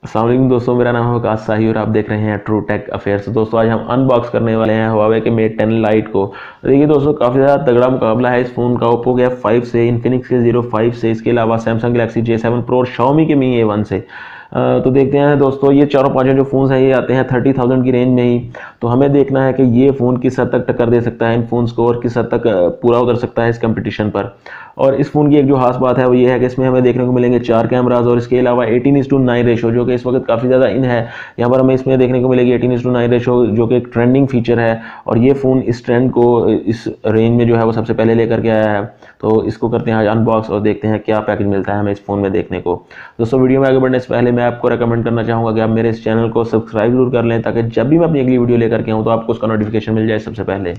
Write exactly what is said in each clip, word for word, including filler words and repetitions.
अस्सलाम वालेकुम दोस्तों, मेरा नाम है वकास साही और आप देख रहे हैं ट्रू टेक अफेयर्स। दोस्तों आज हम अनबॉक्स करने वाले हैं हुआवे के मेट टेन लाइट को। देखिए दोस्तों, काफ़ी ज़्यादा तगड़ा मुकाबला है इस फ़ोन का। ओप्पो के एफ फाइव से, इन्फिनिक्स के ज़ीरो फाइव से, इसके अलावा Samsung Galaxy J seven pro और शाओमी के मी ए वन से। अ, तो देखते हैं दोस्तों, ये चारों पांचों जो फ़ोन्स हैं ये आते हैं थर्टी थाउजेंड की रेंज में ही। तो हमें देखना है कि ये फ़ोन किस हद तक टक्कर दे सकता है इन फ़ोन्स को और किस हद तक अ, पूरा उतर सकता है इस कंपटीशन पर। और इस फ़ोन की एक जो खास बात है वो ये है कि इसमें हमें देखने को मिलेंगे चार कैमराज और इसके अलावा eighteen is to nine ratio, जो कि इस वक्त काफ़ी ज़्यादा इन है। यहाँ पर हमें इसमें देखने को मिलेगी eighteen is to nine ratio, जो कि एक ट्रेंडिंग फीचर है और ये फ़ोन इस ट्रेंड को इस रेंज में जो है वो सबसे पहले लेकर के आया है। तो इसको करते हैं आज अनबॉक्स और देखते हैं क्या पैकेज मिलता है हमें इस फ़ोन में देखने को। दोस्तों वीडियो में आगे बढ़ने से पहले मैं आपको रेकमेंड करना चाहूँगा कि आप मेरे इस चैनल को सब्सक्राइब जरूर कर लें, ताकि जब भी मैं अपनी अगली वीडियो लेकर के आऊँ तो आपको उसका नोटिफिकेशन मिल जाए सबसे पहले।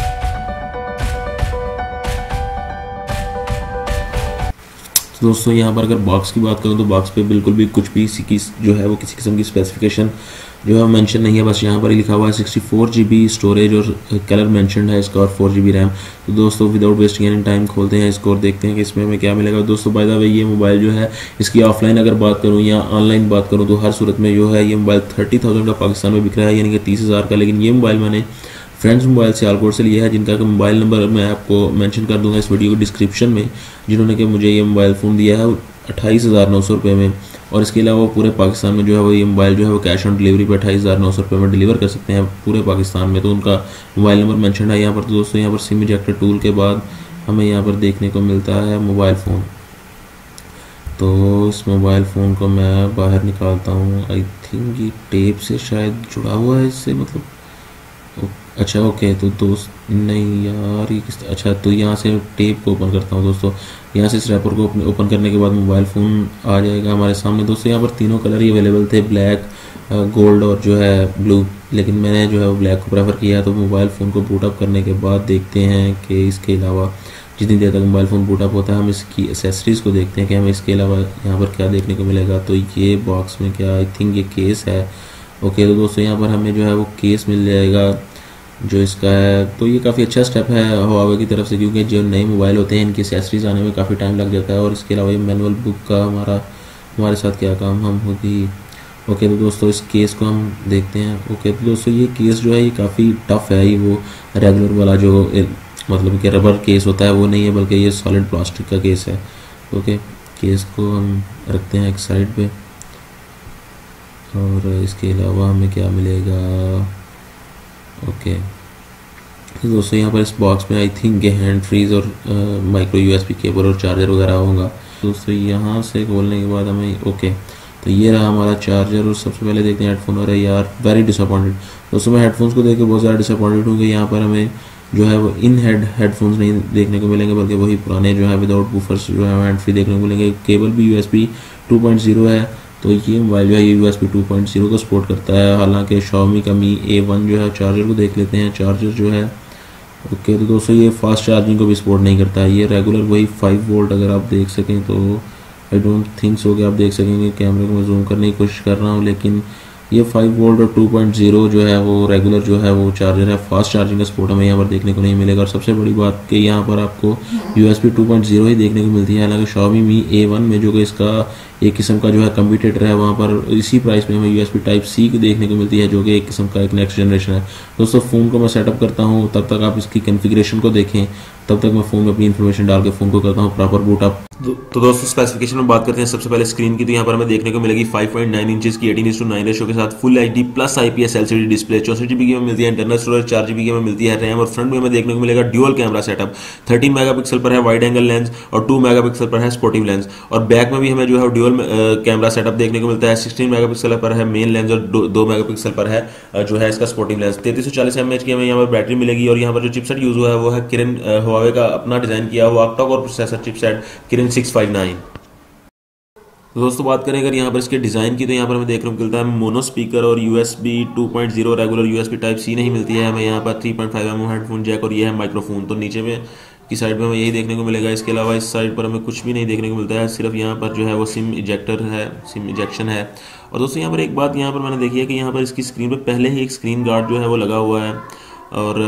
तो दोस्तों यहाँ पर अगर बॉक्स की बात करूँ तो बॉक्स पे बिल्कुल भी कुछ भी इसी की जो है वो किसी किस्म की स्पेसिफिकेशन जो है मेंशन नहीं है। बस यहाँ पर ही लिखा हुआ है sixty four G B storage और कलर मेंशन है इसका और फोर जी बी रैम। तो दोस्तों विदाउट वेस्टिंग एनी टाइम खोलते हैं इसको और देखते हैं कि इसमें हमें क्या मिलेगा। दोस्तों बाय द वे ये मोबाइल जो है इसकी ऑफलाइन अगर बात करूँ या ऑनलाइन बात करूँ तो हर सूरत में जो है ये मोबाइल थर्टी थाउजेंड का पाकिस्तान में बिक रहा है, यानी कि तीस हज़ार का। लेकिन ये मोबाइल मैंने फ्रेंड्स मोबाइल से आलकोट से लिया है, जिनका मोबाइल नंबर मैं आपको मेंशन कर दूंगा इस वीडियो को डिस्क्रिप्शन में, जिन्होंने कि मुझे ये मोबाइल फ़ोन दिया है अट्ठाईस हज़ार नौ सौ रुपये में। और इसके अलावा पूरे पाकिस्तान में जो है वो ये मोबाइल जो है वो कैश ऑन डिलीवरी पर अट्ठाईस हज़ार नौ सौ रुपये में डिलीवर कर सकते हैं पूरे पाकिस्तान में। तो उनका मोबाइल नंबर मेंशन है यहाँ पर। तो दोस्तों यहाँ पर सिम इजेक्टर टूल के बाद हमें यहाँ पर देखने को मिलता है मोबाइल फ़ोन। तो इस मोबाइल फ़ोन को मैं बाहर निकालता हूँ। आई थिंक ये टेप से शायद जुड़ा हुआ है इससे, मतलब अच्छा ओके। तो दोस्त नहीं यार ये किस, अच्छा तो यहाँ से टेप को ओपन करता हूँ दोस्तों। यहाँ से इस रैपर को ओपन करने के बाद मोबाइल फ़ोन आ जाएगा हमारे सामने। दोस्तों यहाँ पर तीनों कलर ही अवेलेबल थे, ब्लैक, गोल्ड और जो है ब्लू, लेकिन मैंने जो है वो ब्लैक को प्रेफर किया। तो मोबाइल फ़ोन को बूट अप करने के बाद देखते हैं कि इसके अलावा जितनी देर तक मोबाइल फ़ोन बूट अप होता है हम इसकी एसेसरीज़ को देखते हैं कि हमें इसके अलावा यहाँ पर क्या देखने को मिलेगा। तो ये बॉक्स में क्या, आई थिंक ये केस है। ओके तो दोस्तों यहाँ पर हमें जो है वो केस मिल जाएगा जो इसका है। तो ये काफ़ी अच्छा स्टेप है हुआवे की तरफ से, क्योंकि जो नए मोबाइल होते हैं इनकी एसेसरीज आने में काफ़ी टाइम लग जाता है। और इसके अलावा ये मैनुअल बुक का हमारा हमारे साथ क्या काम हम होगी। ओके तो दोस्तों इस केस को हम देखते हैं। ओके तो दोस्तों ये केस जो है ये काफ़ी टफ है, ये वो रेगुलर वाला जो मतलब कि रबर केस होता है वो नहीं है, बल्कि ये सॉलिड प्लास्टिक का केस है। ओके केस को हम रखते हैं एक साइड पे और इसके अलावा हमें क्या मिलेगा। ओके तो दोस्तों यहाँ पर इस बॉक्स में आई थिंक ये हैंड फ्रीज और माइक्रो यूएसबी केबल और चार्जर वगैरह होगा। दोस्तों यहाँ से खोलने के बाद हमें ओके तो ये रहा हमारा चार्जर। और सबसे पहले देखते हैं हेडफोन। और यार वेरी डिसअपॉइंटेड दोस्तों, मैं हेडफोन्स को देख के बहुत ज़्यादा डिसअपॉइंटेड हूँ कि यहाँ पर हमें जो है वो इन हेड हेडफोन्स नहीं देखने को मिलेंगे, बल्कि वही पुराने जो है विदाउट बूफर्स जो है हैंड फ्री देखने को मिलेंगे। केबल भी यूएसबी टू पॉइंट ज़ीरो है, तो ये मोबाइल जो है U S B two point zero को सपोर्ट करता है। हालांकि शाओमी का मी ए वन जो है, चार्जर को देख लेते हैं। चार्जर जो है ओके तो दोस्तों ये फास्ट चार्जिंग को भी सपोर्ट नहीं करता है, ये रेगुलर वही फाइव वोल्ट अगर आप देख सकें तो आई डोंट थिंक सो कि आप देख सकेंगे। कैमरे को मैं जूम करने की कोशिश कर रहा हूँ, लेकिन ये फाइव वोल्ट और टू पॉइंट ज़ीरो जो है वो रेगुलर जो है वो चार्जर है। फास्ट चार्जिंग का सपोर्ट हमें यहाँ पर देखने को नहीं मिलेगा। और सबसे बड़ी बात कि यहाँ पर आपको U S B two point zero ही देखने को मिलती है। हालांकि शाओमी मी ए वन में जो कि इसका एक किस्म का जो है कम्पिटिटर है, वहाँ पर इसी प्राइस में हमें U S B type C की देखने को मिलती है, जो कि एक किस्म का एक नेक्स्ट जनरेशन है। दोस्तों फ़ोन को मैं सेटअप करता हूँ, तब तक आप इसकी कन्फिग्रेशन को देखें, तब तक मैं फ़ोन में अपनी इन्फॉर्मेशन डाल के फ़ोन को करता हूँ प्रॉपर बूट अप। तो दोस्तों स्पेसिफिकेशन में बात करते हैं सबसे पहले स्क्रीन की। तो यहाँ पर हमें देखने को मिलेगी फाइव पॉइंट नाइन इंचेस की eighteen is to nine ratio के साथ full H D plus I P S L C D display. चौसठ जीबी की हमें मिलती है इंटरनल स्टोरेज, चार जीबी की हमें मिलती है रैम। और फ्रंट में हमें देखने को मिलेगा dual camera setup. Thirteen megapixel पर है वाइड एंगल लेंस और टू मेगापिक्सल पर है स्पोर्टिव लेंस। और बैक में भी हमें जो है ड्यूअल कैमरा सेटअप देखने को मिलता है। सिक्सटीन मेगापिक्सल पर है मेन लेंस और दो मेगापिक्सल पर है जो है इसका स्पोर्टिव लेंस। तैंतीस सौ चालीस एमएच की हमें यहाँ पर बैटरी मिलेगी। और यहाँ पर जो चिपसेट यूज हुआ है वो है किरण हुआवे का अपना डिजाइन किया हुआ octa core processor chipset Kirin six five nine. तो दोस्तों बात करें अगर यहाँ पर इसके डिज़ाइन की, तो यहाँ पर हमें देखने को मिलता है मोनो स्पीकर और USB two point zero regular USB type C नहीं मिलती है हमें यहाँ पर। Three point five M M headphone jack और ये है माइक्रोफोन। तो नीचे में की साइड में हमें यही देखने को मिलेगा। इसके अलावा इस साइड पर हमें कुछ भी नहीं देखने को मिलता है, सिर्फ यहाँ पर जो है वो सिम इजेक्टर है, सिम इजेक्शन है। और दोस्तों यहाँ पर एक बात यहाँ पर मैंने देखी है कि यहाँ पर इसकी स्क्रीन पर पहले ही एक स्क्रीन गार्ड जो है वो लगा हुआ है, और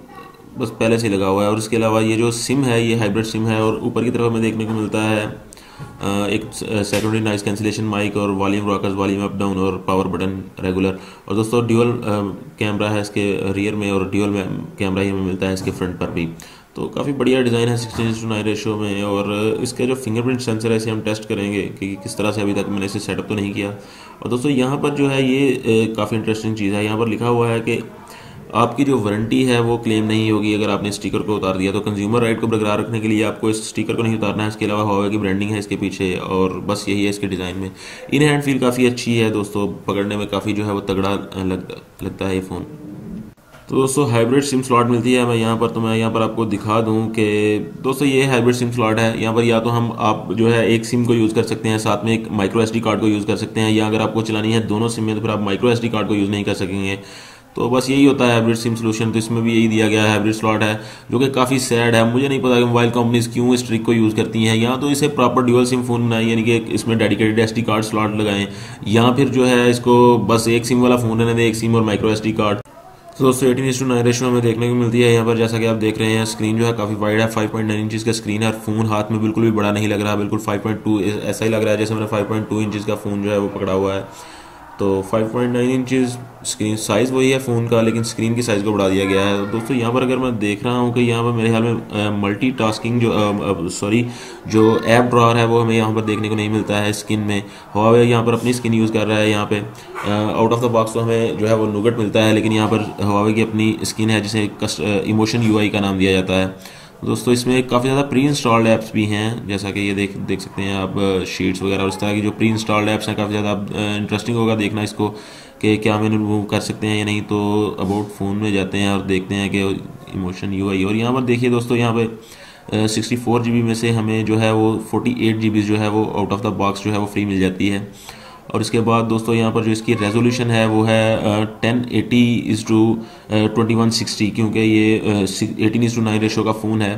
बस पहले से लगा हुआ है। और इसके अलावा ये जो सिम है ये हाइब्रिड सिम है। और ऊपर की तरफ हमें देखने को मिलता है एक सेकेंडरी नॉइस कैंसिलेशन माइक और volume rockers, volume up down और पावर बटन रेगुलर। और दोस्तों ड्यूअल कैमरा है इसके रियर में और ड्यूअल कैमरा ही हमें मिलता है इसके फ्रंट पर भी। तो काफ़ी बढ़िया डिज़ाइन है सिक्सटीन टू नाइन रेशो में। और इसका जो फिंगरप्रिंट सेंसर है इसे हम टेस्ट करेंगे कि किस तरह से, अभी तक मैंने इसे सेटअप तो नहीं किया। और दोस्तों यहाँ पर जो है ये काफ़ी इंटरेस्टिंग चीज़ है, यहाँ पर लिखा हुआ है कि आपकी जो वारंटी है वो क्लेम नहीं होगी अगर आपने स्टिकर को उतार दिया। तो कंज्यूमर राइट को बरकरार रखने के लिए आपको इस स्टिकर को नहीं उतारना है। इसके अलावा हुआवे की ब्रांडिंग है इसके पीछे और बस यही है इसके डिज़ाइन में। इन हैंड फील काफ़ी अच्छी है दोस्तों, पकड़ने में काफ़ी जो है वो तगड़ा लग, लगता है ये फ़ोन। तो दोस्तों हाइब्रिड सिम स्लॉट मिलती है मैं यहाँ पर, तो मैं यहाँ पर आपको दिखा दूँ कि दोस्तों ये हाइब्रिड सिम स्लॉट है। यहाँ पर या तो हम आप जो है एक सिम को यूज़ कर सकते हैं, साथ में एक माइक्रो एसडी कार्ड को यूज़ कर सकते हैं, या अगर आपको चलानी है दोनों सिम में तो फिर आप माइक्रो एसडी कार्ड को यूज़ नहीं कर सकेंगे। तो बस यही होता है हाइब्रिड सिम सोल्यूशन। तो इसमें भी यही दिया गया है, हाइब्रिड स्लॉट है, जो कि काफ़ी सैड है। मुझे नहीं पता कि मोबाइल कंपनीज क्यों इस ट्रिक को यूज़ करती हैं। या तो इसे प्रॉपर ड्यूअल सिम फ़ोन बनाए, यानी कि इसमें डेडिकेटेड एसडी कार्ड स्लॉट लगाएं, या फिर जो है इसको बस एक सिम वाला फ़ोन रहने दें, एक सिम और माइक्रो एसडी कार्ड। तो दोस्तों एटीन इस टू नाइन रेशो हमें देखने को मिलती है यहाँ पर, जैसा कि आप देख रहे हैं। स्क्रीन जो है काफ़ी वाइड है, फाइव पॉइंट नाइन इंचज़ का स्क्रीन है और फ़ोन हाथ में बिल्कुल भी बड़ा नहीं लग रहा, बिल्कुल फाइव पॉइंट टू ऐसा ही लग रहा है जैसे मैंने फाइव पॉइंट टू इंचज़ का फ़ोन जो है वो पकड़ा हुआ है। तो five point nine inches screen size वही है फ़ोन का, लेकिन स्क्रीन की साइज़ को बढ़ा दिया गया है। दोस्तों यहाँ पर अगर मैं देख रहा हूँ कि यहाँ पर मेरे ख्याल में मल्टी टास्किंग जो सॉरी जो ऐप ड्रॉअर है वो हमें यहाँ पर देखने को नहीं मिलता है स्किन में। हुआवे यहाँ पर अपनी स्किन यूज़ कर रहा है। यहाँ पे आउट ऑफ द बॉक्स तो हमें जो है वो नूगट मिलता है, लेकिन यहाँ पर हुआवे की अपनी स्किन है जिसे इमोशन यूआई का नाम दिया जाता है। दोस्तों इसमें काफ़ी ज़्यादा प्री इंस्टॉल्ड ऐप्स भी हैं, जैसा कि ये देख देख सकते हैं आप, शीट्स वगैरह और इस तरह की जो प्री इंस्टॉल्ड ऐप्स हैं। काफ़ी ज़्यादा इंटरेस्टिंग होगा देखना इसको कि क्या हम इन्हें रिमूव कर सकते हैं या नहीं। तो अबाउट फ़ोन में जाते हैं और देखते हैं कि इमोशन यूआई। और यहाँ पर देखिए दोस्तों, यहाँ पे सिक्सटी फोर जी बी में से हमें जो है वो फोर्टी एट जी बी जो है वो आउट ऑफ द बॉक्स जो है वो फ्री मिल जाती है। और इसके बाद दोस्तों यहाँ पर जो इसकी रेजोल्यूशन है वो है ten eighty is to twenty one sixty, क्योंकि ये eighteen is to nine ratio का फ़ोन है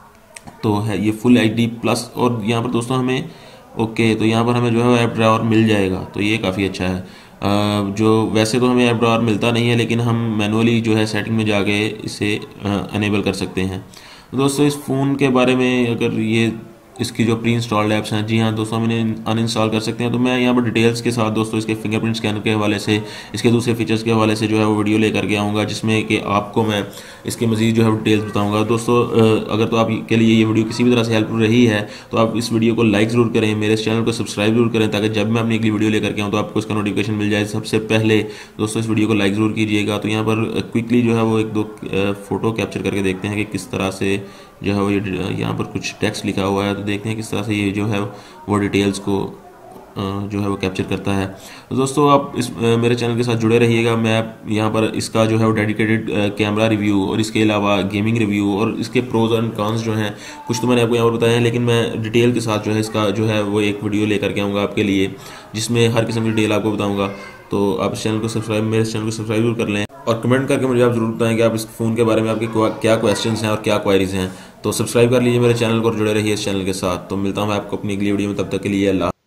तो है ये फुल एच डी प्लस। और यहाँ पर दोस्तों हमें ओके तो यहाँ पर हमें जो है ऐप ड्रॉअर मिल जाएगा, तो ये काफ़ी अच्छा है। uh, जो वैसे तो हमें ऐप ड्रॉअर मिलता नहीं है, लेकिन हम मैनुअली जो है सेटिंग में जाके इसे अनेबल कर सकते हैं। दोस्तों इस फ़ोन के बारे में अगर ये इसकी जो प्री इंस्टॉल्ड ऐप्स हैं, जी हाँ दोस्तों हम इन्हें अनइंस्टॉल कर सकते हैं। तो मैं यहाँ पर डिटेल्स के साथ दोस्तों इसके फिंगरप्रिंट स्कैनर के हवाले से, इसके दूसरे फीचर्स के हवाले से जो है वो वीडियो लेकर के आऊँगा, जिसमें कि आपको मैं इसके मज़ीद जो है डिटेल्स बताऊँगा। दोस्तों अगर तो आपके लिए ये वीडियो किसी भी तरह से हेल्पफुल रही है तो आप इस वीडियो को लाइक ज़रूर करें, मेरे इस चैनल को सब्सक्राइब जरूर करें, ताकि जब मैं अपनी अगली वीडियो लेकर के आऊँ तो आपको इसका नोटिफिकेशन मिल जाए सबसे पहले। दोस्तों इस वीडियो को लाइक ज़रूर कीजिएगा। तो यहाँ पर क्विकली जो है वो एक दो फोटो कैप्चर करके देखते हैं कि किस तरह से जो है वो ये यहाँ पर कुछ टेक्स्ट लिखा हुआ है, तो देखते हैं किस तरह से ये जो है वो डिटेल्स को जो है वो कैप्चर करता है। तो दोस्तों आप इस मेरे चैनल के साथ जुड़े रहिएगा। मैं यहाँ पर इसका जो है वो डेडिकेटेड कैमरा रिव्यू और इसके अलावा गेमिंग रिव्यू और इसके प्रोज एंड कॉन्स जो हैं कुछ तो मैंने आपको यहाँ पर बताया है, लेकिन मैं डिटेल के साथ जो है इसका जो है वो एक वीडियो लेकर के आऊँगा आपके लिए, जिसमें हर किस्म की डिटेल आपको बताऊँगा। तो आप इस चैनल को सब्सक्राइब मेरे चैनल को सब्सक्राइब जरूर कर लें और कमेंट करके मुझे आप जरूर बताएं कि आप इस फ़ोन के बारे में आपके क्या क्वेश्चंस हैं और क्या क्वायरीज हैं। तो सब्सक्राइब कर लीजिए मेरे चैनल को और जुड़े रहिए इस चैनल के साथ। तो मिलता हूँ मैं आपको अपनी अगली वीडियो में, तब तक के लिए अल्लाह।